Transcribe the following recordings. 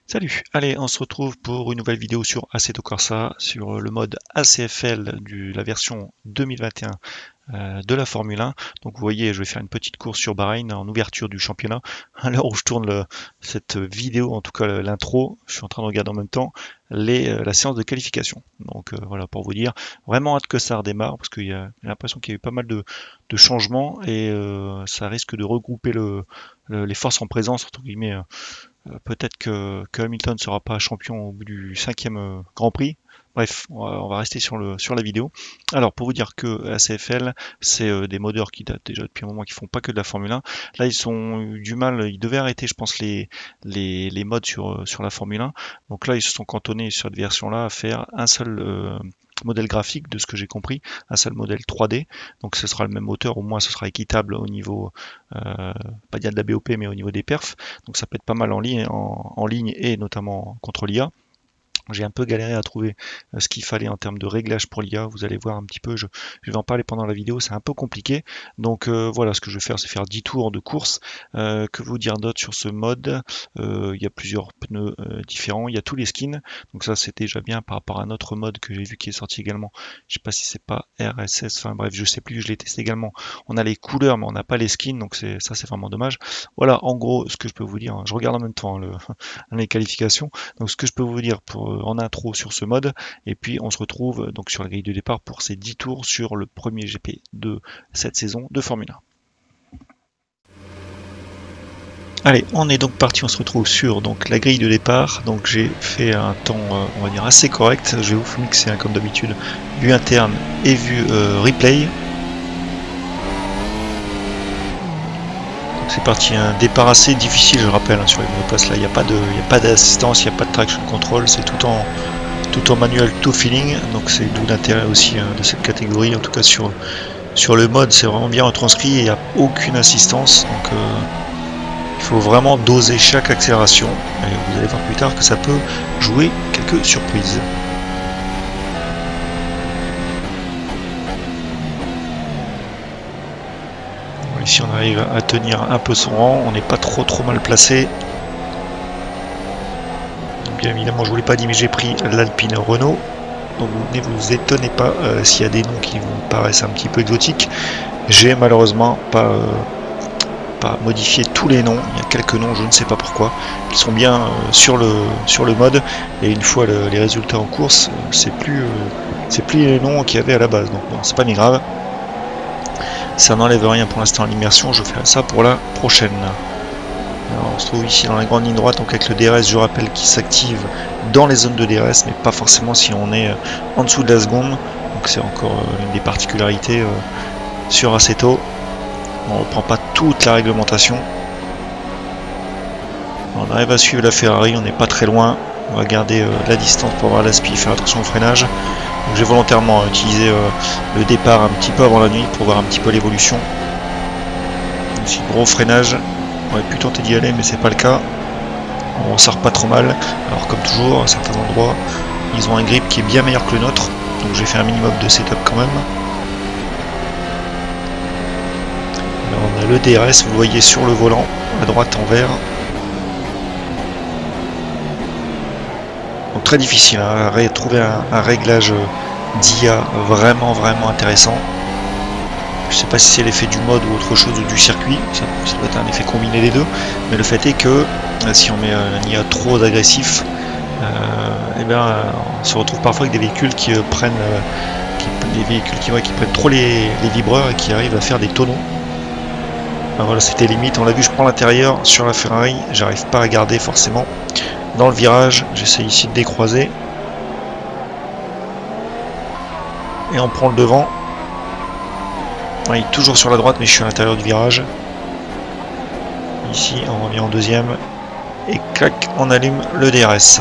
Salut, allez, on se retrouve pour une nouvelle vidéo sur Assetto Corsa, sur le mode ACFL de la version 2021 de la Formule 1. Donc vous voyez, je vais faire une petite course sur Bahreïn en ouverture du championnat. À l'heure où je tourne cette vidéo, en tout cas l'intro, je suis en train de regarder en même temps la séance de qualification. Donc voilà, pour vous dire, vraiment hâte que ça redémarre, parce qu'il y a l'impression qu'il y a eu pas mal de changements et ça risque de regrouper les forces en présence, entre guillemets. Peut-être que Hamilton ne sera pas champion au bout du cinquième Grand Prix. Bref, on va rester sur la vidéo. Alors, pour vous dire que la CFL, c'est des modeurs qui datent déjà depuis un moment, qui font pas que de la Formule 1. Là, ils ont eu du mal, ils devaient arrêter, je pense, les modes sur la Formule 1. Donc là, ils se sont cantonnés sur cette version-là à faire un seul modèle graphique, de ce que j'ai compris, un seul modèle 3D. Donc ce sera le même moteur, au moins ce sera équitable au niveau, pas dire de la BOP, mais au niveau des perfs. Donc ça peut être pas mal en ligne et notamment contre l'IA. J'ai un peu galéré à trouver ce qu'il fallait en termes de réglage pour l'IA. Vous allez voir un petit peu, je vais en parler pendant la vidéo, c'est un peu compliqué. Donc voilà, ce que je vais faire, c'est faire 10 tours de course. Que vous dire d'autre sur ce mode? Il y a plusieurs pneus différents, il y a tous les skins. Donc ça, c'est déjà bien par rapport à un autre mode que j'ai vu qui est sorti également. Je sais pas si c'est pas RSS, enfin bref, je sais plus, je l'ai testé également. On a les couleurs, mais on n'a pas les skins, donc c'est vraiment dommage. Voilà, en gros, ce que je peux vous dire, hein. Je regarde en même temps les qualifications. Donc ce que je peux vous dire en intro sur ce mode, et puis on se retrouve donc sur la grille de départ pour ces 10 tours sur le premier GP de cette saison de Formule 1. Allez, on est donc parti, on se retrouve sur donc la grille de départ. Donc j'ai fait un temps, on va dire assez correct. Je vais vous mixer comme d'habitude vue interne et vue replay. C'est parti, un départ assez difficile, je rappelle, sur les monoplaces là, il n'y a pas d'assistance, il n'y a pas de traction control, c'est tout en manuel, tout au feeling, donc c'est d'où l'intérêt aussi de cette catégorie, en tout cas sur le mode, c'est vraiment bien retranscrit et il n'y a aucune assistance, donc il faut vraiment doser chaque accélération, et vous allez voir plus tard que ça peut jouer quelques surprises. Ici on arrive à tenir un peu son rang, on n'est pas trop mal placé. Bien évidemment je vous l'ai pas dit, mais j'ai pris l'Alpine Renault. Donc ne vous étonnez pas s'il y a des noms qui vous paraissent un petit peu exotiques. J'ai malheureusement pas modifié tous les noms, il y a quelques noms, je ne sais pas pourquoi, qui sont bien sur le mode, et une fois les résultats en course, c'est plus les noms qu'il y avait à la base, donc bon, c'est pas bien grave. Ça n'enlève rien pour l'instant à l'immersion, je ferai ça pour la prochaine. Alors, on se trouve ici dans la grande ligne droite, donc avec le DRS, je rappelle, qui s'active dans les zones de DRS, mais pas forcément si on est en dessous de la seconde. Donc c'est encore une des particularités sur Assetto. On ne reprend pas toute la réglementation. On arrive à suivre la Ferrari, on n'est pas très loin. On va garder la distance pour avoir l'aspi, faire attention au freinage. J'ai volontairement utilisé le départ un petit peu avant la nuit pour voir un petit peu l'évolution. Ici, gros freinage. On aurait pu tenter d'y aller, mais c'est pas le cas. On sort pas trop mal. Alors comme toujours, à certains endroits, ils ont un grip qui est bien meilleur que le nôtre. Donc j'ai fait un minimum de setup quand même. Alors on a le DRS, vous voyez sur le volant, à droite en vert. Donc très difficile à trouver un réglage d'IA vraiment intéressant. Je sais pas si c'est l'effet du mode ou autre chose, ou du circuit, ça doit être un effet combiné des deux, mais le fait est que si on met un IA trop agressif, eh bien, on se retrouve parfois avec des véhicules qui prennent trop les vibreurs et qui arrivent à faire des tonneaux. Ben voilà, c'était limite, on l'a vu, je prends l'intérieur sur la Ferrari, j'arrive pas à garder forcément dans le virage, j'essaie ici de décroiser et on prend le devant. Oui, toujours sur la droite, mais je suis à l'intérieur du virage. Ici, on revient en deuxième. Et clac, on allume le DRS.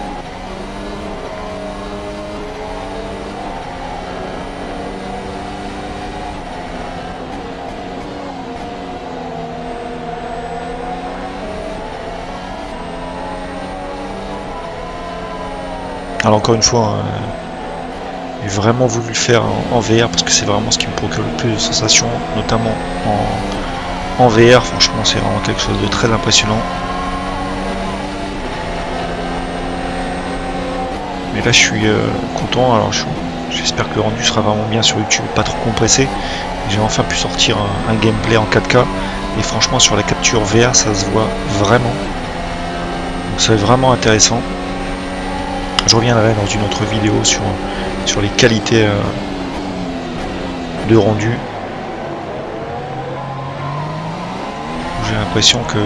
Alors encore une fois, j'ai vraiment voulu le faire en VR parce que c'est vraiment ce qui me procure le plus de sensations, notamment en VR. Franchement, c'est vraiment quelque chose de très impressionnant. Mais là je suis content. Alors j'espère que le rendu sera vraiment bien sur YouTube, pas trop compressé. J'ai enfin pu sortir un gameplay en 4K. Et franchement sur la capture VR ça se voit vraiment. Donc ça va être vraiment intéressant. Je reviendrai dans une autre vidéo sur les qualités de rendu. J'ai l'impression que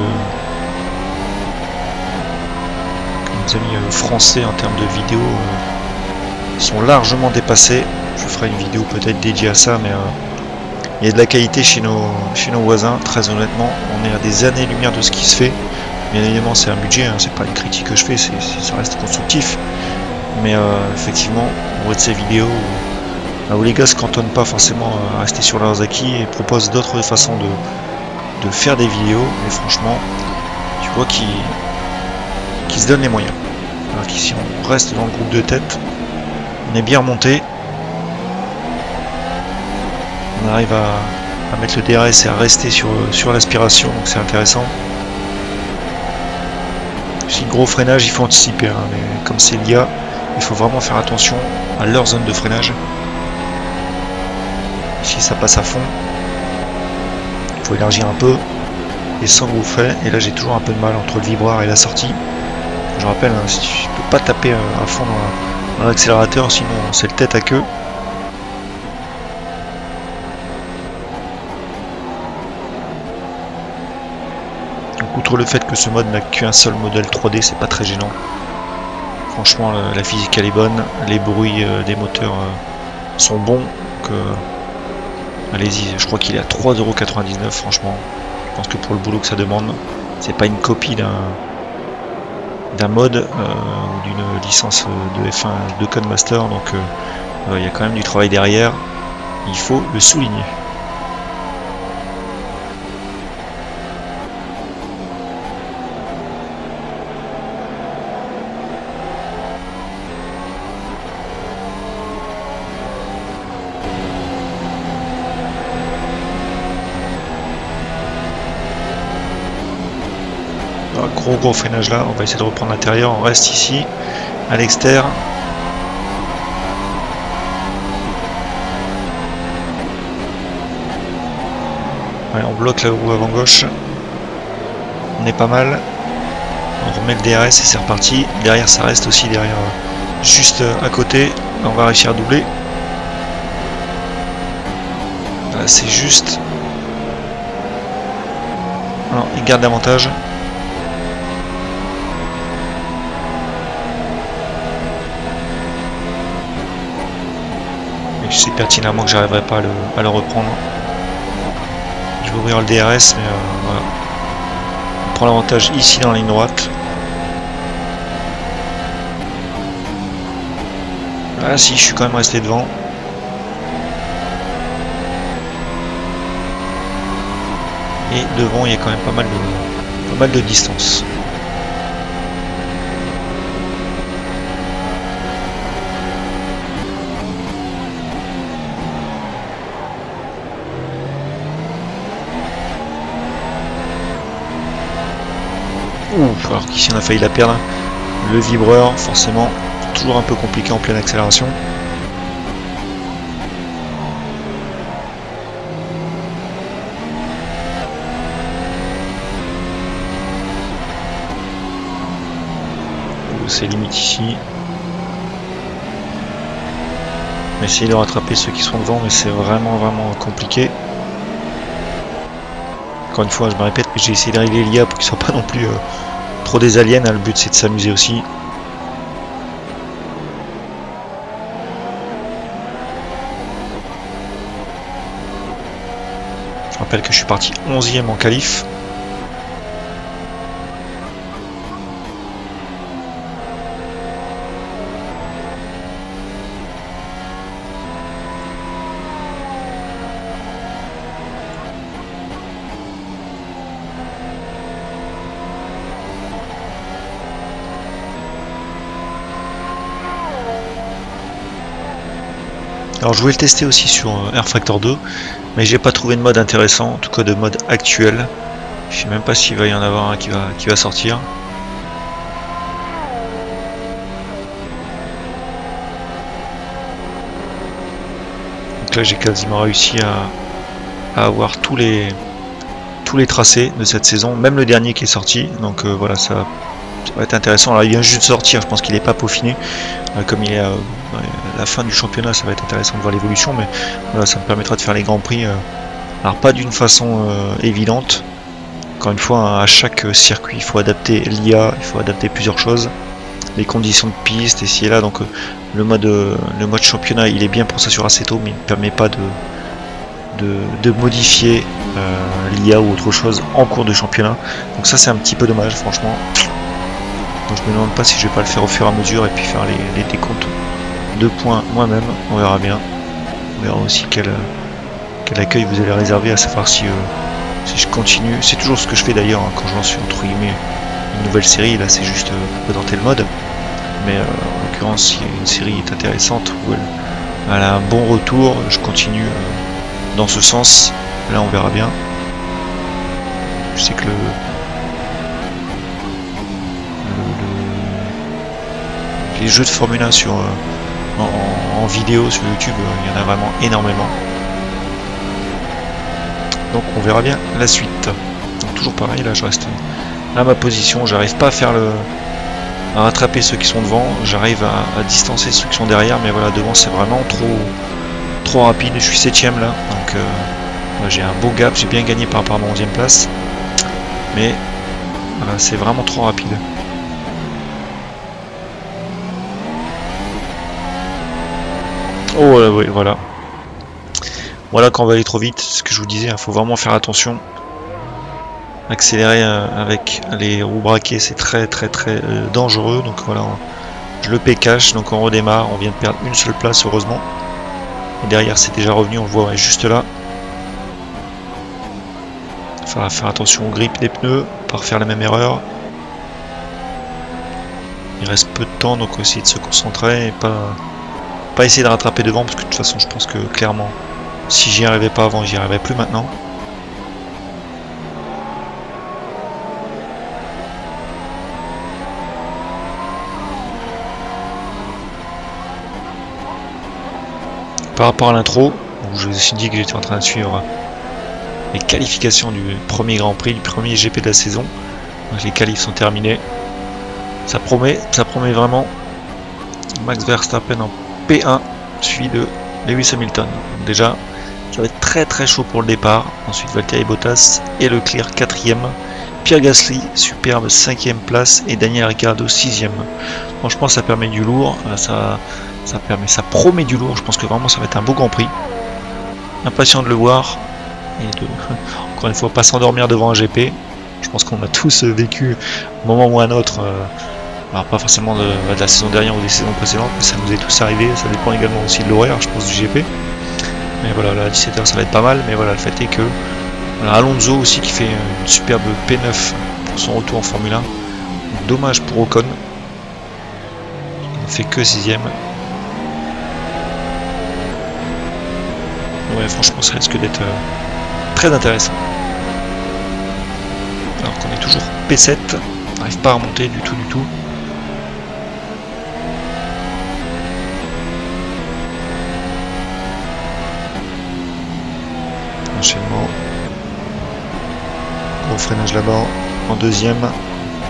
nos amis français en termes de vidéo sont largement dépassés. Je ferai une vidéo peut-être dédiée à ça, mais il y a de la qualité chez nos voisins. Très honnêtement, on est à des années-lumière de ce qui se fait. Bien évidemment, c'est un budget, hein, c'est pas une critique que je fais, ça reste constructif. Mais effectivement, on voit de ces vidéos où les gars se cantonnent pas forcément à rester sur leurs acquis et proposent d'autres façons de faire des vidéos. Mais franchement, tu vois qu'ils se donnent les moyens. Alors qu'ici, on reste dans le groupe de tête, on est bien remonté. On arrive à mettre le DRS et à rester sur l'aspiration, donc c'est intéressant. Si gros freinage, il faut anticiper, hein, mais comme c'est l'IA, il faut vraiment faire attention à leur zone de freinage. Ici ça passe à fond, il faut élargir un peu et sans gros frein. Et là j'ai toujours un peu de mal entre le vibreur et la sortie. Je rappelle, hein, si tu peux pas taper à fond dans l'accélérateur, sinon c'est le tête à queue. Donc, outre le fait que ce mode n'a qu'un seul modèle 3D, c'est pas très gênant. Franchement, la physique elle est bonne, les bruits des moteurs sont bons. Allez-y, je crois qu'il est à 3,99 €. Franchement, je pense que pour le boulot que ça demande, c'est pas une copie d'un mode ou d'une licence de F1 de Codemaster. Donc il y a quand même du travail derrière, il faut le souligner. Gros freinage là, on va essayer de reprendre l'intérieur, on reste ici à l'extérieur. Ouais, on bloque la roue avant gauche, on est pas mal, on remet le DRS et c'est reparti. Derrière ça reste aussi derrière, juste à côté, on va réussir à doubler. Là c'est juste, alors il garde l'avantage. Je sais pertinemment que j'arriverai pas à le reprendre. Je vais ouvrir le DRS, mais voilà. On prend l'avantage ici dans la ligne droite. Ah si, je suis quand même resté devant. Et devant, il y a quand même pas mal de distance. Ouf, alors qu'ici on a failli la perdre. Le vibreur, forcément, toujours un peu compliqué en pleine accélération. C'est limite ici. On va essayer de rattraper ceux qui sont devant, mais c'est vraiment compliqué. Encore une fois, je me répète que j'ai essayé de régler l'IA pour qu'ils ne soient pas non plus trop des aliens. Le but c'est de s'amuser aussi. Je rappelle que je suis parti 11e en qualif. Alors je voulais le tester aussi sur Air Factor 2, mais j'ai pas trouvé de mode intéressant, en tout cas de mode actuel. Je sais même pas s'il va y en avoir un qui va sortir. Donc là j'ai quasiment réussi à avoir tous les tracés de cette saison, même le dernier qui est sorti. Donc voilà, ça va être intéressant. Alors il vient juste de sortir, je pense qu'il n'est pas peaufiné. Comme il est à la fin du championnat, ça va être intéressant de voir l'évolution, mais voilà, ça me permettra de faire les grands prix. Alors pas d'une façon évidente. Encore une fois, à chaque circuit, il faut adapter l'IA, il faut adapter plusieurs choses, les conditions de piste, ici et là. Donc le mode championnat, il est bien pour ça sur Assetto, mais il ne permet pas de modifier l'IA ou autre chose en cours de championnat. Donc ça c'est un petit peu dommage, franchement. Donc je me demande pas si je vais pas le faire au fur et à mesure et puis faire les décomptes de points moi-même. On verra bien. On verra aussi quel accueil vous allez réserver, à savoir si je continue. C'est toujours ce que je fais d'ailleurs quand je lance entre guillemets une nouvelle série. Là c'est juste pour tenter le mode. Mais en l'occurrence, si une série est intéressante ou elle a un bon retour, je continue dans ce sens. Là on verra bien. Je sais que les jeux de Formule 1 en vidéo sur YouTube, il y en a vraiment énormément. Donc on verra bien la suite. Donc, toujours pareil, là je reste à ma position, j'arrive pas à rattraper ceux qui sont devant, j'arrive à distancer ceux qui sont derrière, mais voilà, devant c'est vraiment trop rapide. Je suis 7ème là, donc j'ai un beau gap, j'ai bien gagné par rapport à ma 11ème place, mais voilà, c'est vraiment trop rapide. Oh oui, voilà. Voilà, quand on va aller trop vite, ce que je vous disais, il faut vraiment faire attention. Accélérer avec les roues braquées, c'est très dangereux. Donc voilà, je le cache, donc on redémarre. On vient de perdre une seule place, heureusement. Et derrière, c'est déjà revenu, on le voit juste là. Il faudra faire attention aux grippes des pneus, pas refaire la même erreur. Il reste peu de temps, donc essayer de se concentrer et pas essayer de rattraper devant, parce que de toute façon, je pense que clairement, si j'y arrivais pas avant, j'y arriverai plus maintenant. Par rapport à l'intro, je vous ai dit que j'étais en train de suivre les qualifications du premier Grand Prix, du premier GP de la saison. Donc les qualifs sont terminés. Ça promet vraiment. Max Verstappen en P1, suivi de Lewis Hamilton. Donc déjà, ça va être très chaud pour le départ. Ensuite, Valtteri Bottas et Leclerc 4ème. Pierre Gasly, superbe 5ème place. Et Daniel Ricciardo 6ème. Franchement, ça permet du lourd. Ça promet du lourd. Je pense que vraiment, ça va être un beau Grand Prix. Impatient de le voir. Et de, encore une fois, pas s'endormir devant un GP. Je pense qu'on a tous vécu un moment ou un autre. Alors pas forcément de la saison dernière ou des saisons précédentes, mais ça nous est tous arrivé. Ça dépend également aussi de l'horaire, je pense, du GP. Mais voilà, là, à 17h, ça va être pas mal. Mais voilà, le fait est que voilà, Alonso aussi qui fait une superbe P9 pour son retour en Formule 1. Dommage pour Ocon. Il ne fait que 6ème. Ouais, franchement, ça risque d'être très intéressant. Alors qu'on est toujours P7. On n'arrive pas à remonter du tout. Enchaînement. Gros freinage là-bas. En deuxième. Un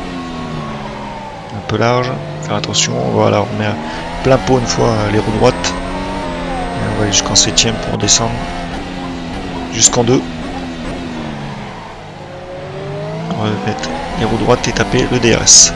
peu large. Faire attention. Voilà, on met à plein pot une fois les roues droites. Et on va aller jusqu'en 7ème pour descendre. Jusqu'en 2. On va mettre les roues droites et taper le DRS.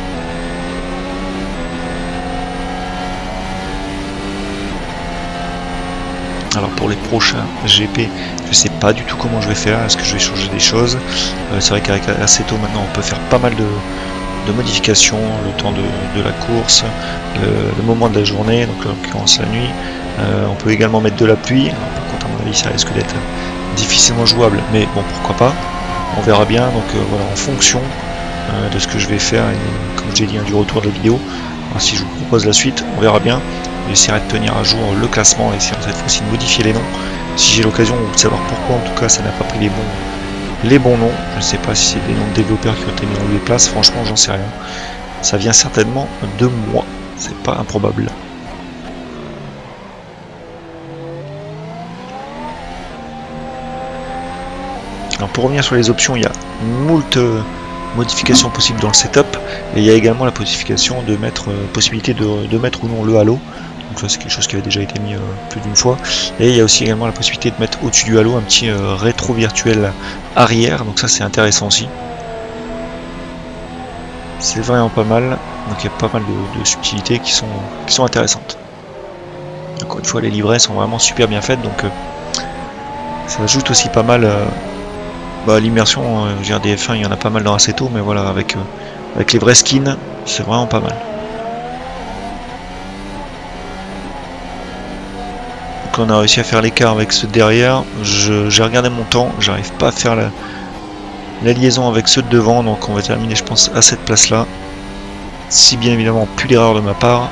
Alors pour les prochains GP, je sais pas du tout comment je vais faire. Est-ce que je vais changer des choses? C'est vrai qu'avec Assetto maintenant on peut faire pas mal de modifications, le temps de la course, le moment de la journée, donc en l'occurrence la nuit. On peut également mettre de la pluie. Alors, par contre à mon avis ça risque d'être difficilement jouable, mais bon pourquoi pas. On verra bien. Donc voilà, en fonction de ce que je vais faire, et, comme j'ai dit du retour de la vidéo. Alors, si je vous propose la suite, on verra bien. J'essaierai de tenir à jour le classement, essayer cette fois-ci de modifier les noms. Si j'ai l'occasion de savoir pourquoi, en tout cas, ça n'a pas pris les bons noms. Je ne sais pas si c'est des noms de développeurs qui ont été mis en lieu de place. Franchement, j'en sais rien. Ça vient certainement de moi. C'est pas improbable. Alors pour revenir sur les options, il y a moult modifications possibles dans le setup, et il y a également la possibilité de mettre ou non le halo. Donc ça c'est quelque chose qui avait déjà été mis plus d'une fois. Et il y a aussi également la possibilité de mettre au-dessus du halo un petit rétro virtuel arrière, donc ça c'est intéressant aussi. C'est vraiment pas mal, donc il y a pas mal de subtilités qui sont intéressantes. Encore une fois, les livrets sont vraiment super bien faites, donc ça ajoute aussi pas mal l'immersion. Je veux dire, des F1 il y en a pas mal dans Assetto, mais voilà, avec les vrais skins, c'est vraiment pas mal. Donc on a réussi à faire l'écart avec ceux de derrière. J'ai regardé mon temps, j'arrive pas à faire la liaison avec ceux de devant, donc on va terminer je pense à cette place là, si bien évidemment plus d'erreur de ma part.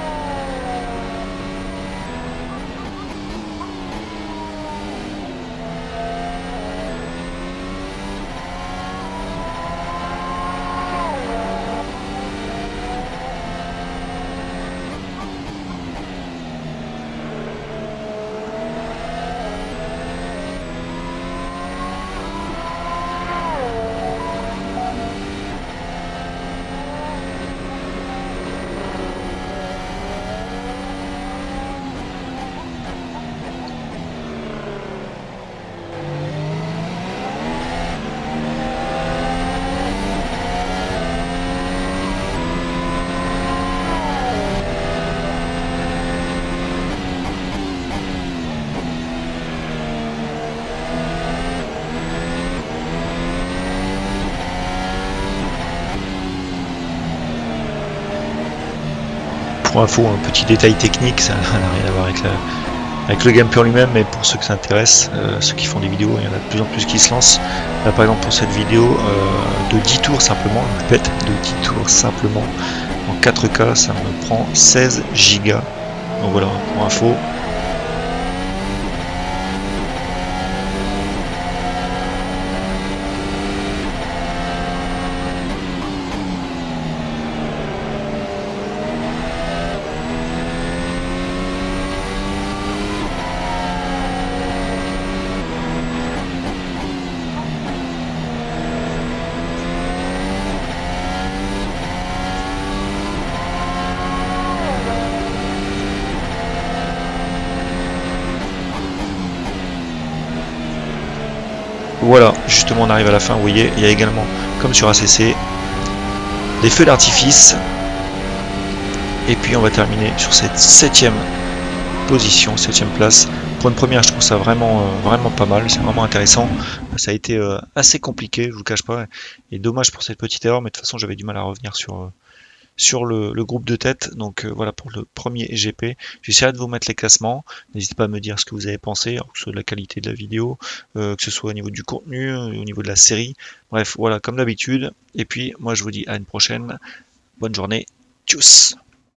Pour info, un petit détail technique, ça n'a rien à voir avec le gameplay lui-même, mais pour ceux que ça intéresse, ceux qui font des vidéos, il y en a de plus en plus qui se lancent. Là par exemple pour cette vidéo de 10 tours simplement, je répète, de 10 tours simplement, en 4K, ça me prend 16 gigas. Donc voilà, pour info. Voilà, justement on arrive à la fin, vous voyez, il y a également, comme sur ACC, des feux d'artifice. Et puis on va terminer sur cette 7ème position, 7ème place. Pour une première, je trouve ça vraiment pas mal, c'est vraiment intéressant. Ça a été assez compliqué, je vous le cache pas, et dommage pour cette petite erreur, mais de toute façon j'avais du mal à revenir sur le groupe de tête. Donc voilà pour le premier GP. J'essaierai de vous mettre les classements. N'hésitez pas à me dire ce que vous avez pensé, que ce soit de la qualité de la vidéo, que ce soit au niveau du contenu, au niveau de la série. Bref, voilà, comme d'habitude. Et puis moi je vous dis à une prochaine. Bonne journée. Tchuss!